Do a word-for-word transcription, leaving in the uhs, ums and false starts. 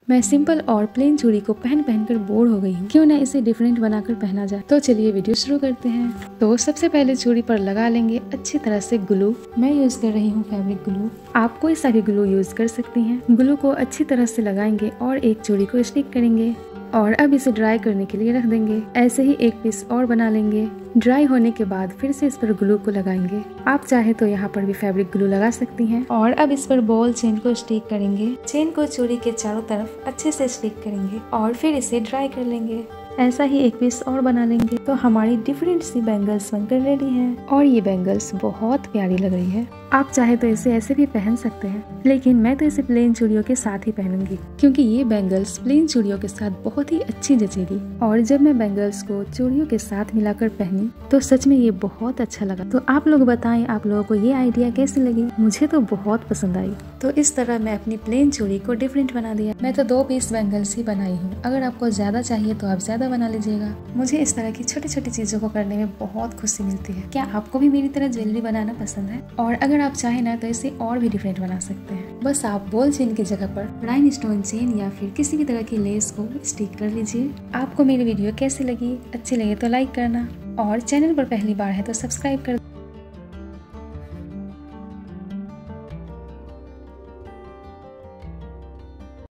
मैं सिंपल और प्लेन चूड़ी को पहन पहन कर बोर हो गई हूँ, क्यों ना इसे डिफरेंट बनाकर पहना जाए। तो चलिए वीडियो शुरू करते हैं। तो सबसे पहले चूड़ी पर लगा लेंगे अच्छी तरह से ग्लू। मैं यूज कर रही हूँ फैब्रिक ग्लू, आप कोई सा भी ग्लू यूज कर सकती हैं। ग्लू को अच्छी तरह से लगाएंगे और एक चूड़ी को स्टिक करेंगे और अब इसे ड्राई करने के लिए रख देंगे। ऐसे ही एक पीस और बना लेंगे। ड्राई होने के बाद फिर से इस पर ग्लू को लगाएंगे। आप चाहे तो यहाँ पर भी फैब्रिक ग्लू लगा सकती हैं। और अब इस पर बॉल चेन को स्टिक करेंगे। चेन को चूड़ी के चारों तरफ अच्छे से स्टिक करेंगे और फिर इसे ड्राई कर लेंगे। ऐसा ही एक पीस और बना लेंगे तो हमारी डिफरेंट सी बैंगल्स बनकर रेडी है। और ये बैंगल्स बहुत प्यारी लग रही है। आप चाहे तो इसे ऐसे भी पहन सकते हैं, लेकिन मैं तो इसे प्लेन चूड़ियों के साथ ही पहनूंगी, क्योंकि ये बैंगल्स प्लेन चूड़ियों के साथ बहुत ही अच्छी जचेगी। और जब मैं बैंगल्स को चूड़ियों के साथ मिलाकर पहनी तो सच में ये बहुत अच्छा लगा। तो आप लोग बताएं, आप लोगों को ये आइडिया कैसी लगी? मुझे तो बहुत पसंद आई। तो इस तरह मैं अपनी प्लेन चूड़ी को डिफरेंट बना दिया। मैं तो दो पीस बैंगल्स ही बनाई हूँ, अगर आपको ज्यादा चाहिए तो आप ज्यादा बना लीजिएगा। मुझे इस तरह की छोटी छोटी चीजों को करने में बहुत खुशी मिलती है। क्या आपको भी मेरी तरह ज्वेलरी बनाना पसंद है? और अगर आप चाहें ना तो इसे और भी डिफरेंट बना सकते हैं। बस आप बॉल चेन की जगह पर राइन स्टोन चेन या फिर किसी भी तरह की लेस को स्टिक कर लीजिए। आपको मेरी वीडियो कैसी लगी? अच्छी लगे तो लाइक करना और चैनल पर पहली बार है तो सब्सक्राइब कर